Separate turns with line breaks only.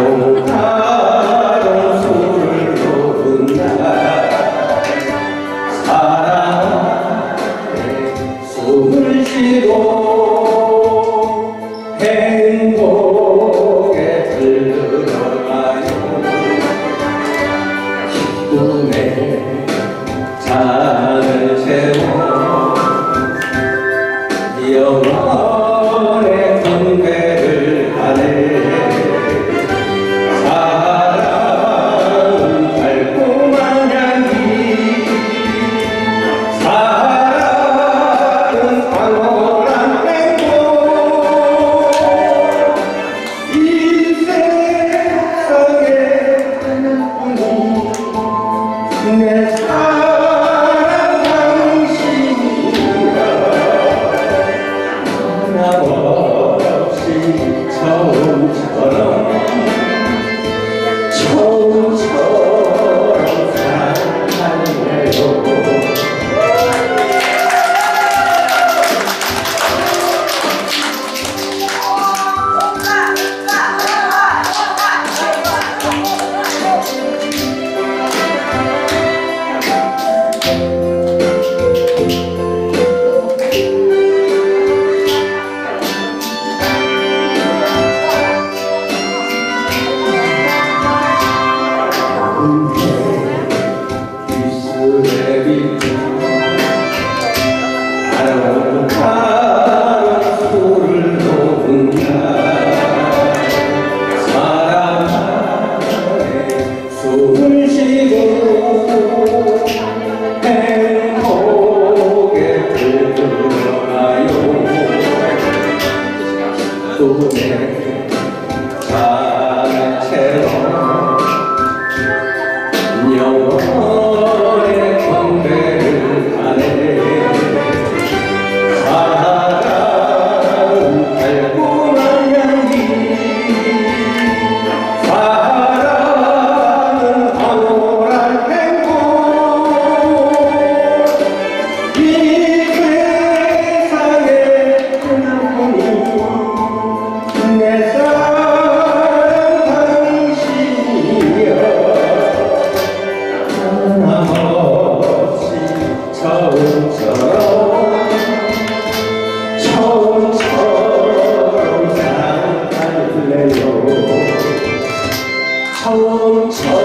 영원한 술을 놓는다 사랑에 숨을 쉬고 행복에 들들어가요 기쁨에 잔을 채워 영원의 건배를 하네 사랑은 달콤한 향기 사랑은 탁월한 행복 이 세상에 하나뿐인 내 사랑 당신이야 하나없이 처음처럼 사랑할래요 영원의 건배를 하네 사랑은 달콤한 향기 사랑은 탁월한 행복 이 세상에 하나뿐인 내 사랑 당신이여 하나없이 처음처럼 사랑할래요 처음처럼